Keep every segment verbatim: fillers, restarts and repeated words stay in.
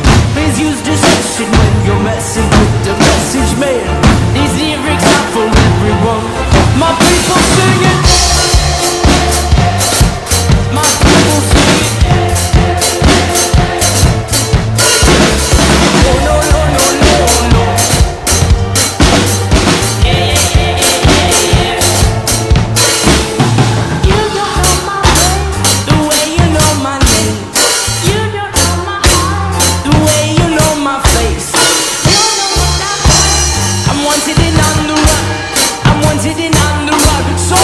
Please use discretion when you're messing with the message man. These lyrics are for everyone. My people sing it. My people sing it. Oh no no no no no. Yeah yeah yeah yeah yeah. You don't know my name, the way you know my name. You don't know my heart, the way you know my face. You know what I mean. I'm wanted and on the run. I'm wanted and on the run. So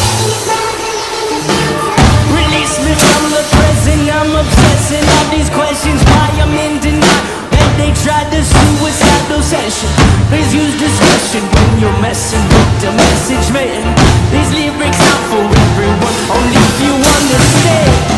release me from the prison. I'm obsessing all these questions. Why I'm in denial. And they tried to suicidal session. Please use discretion when you're messing with the message man. These lyrics are for everyone, only if you understand.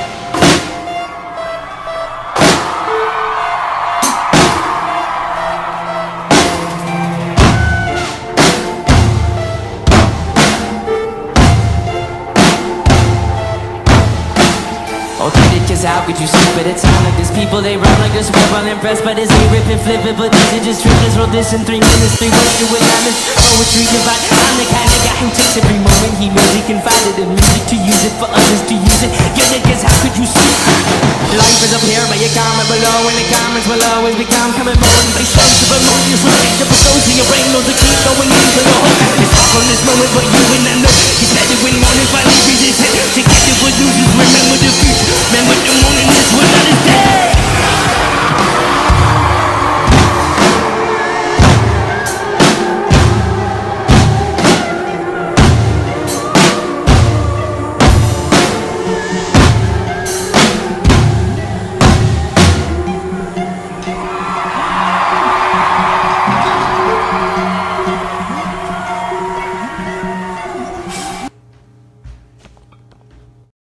Okay, cause how could you sleep at a time like this? People, they run like this, we're unimpressed by this. They rip and flip it, but these are just triggers. Roll this in three minutes, three words to it. I'm poetry divine. I'm the kind of guy who takes every moment he made it, confided in music to use it for others to use it. Yeah, niggas, how could you sleep? Life is up here, but you comment below, and the comments will always become coming motivation to promote your relate to episodes in your brain, knows to keep going into the hole. It's off on this moment, but you and I know. You said it when morning finally reaches it. Together with losers, remember the future.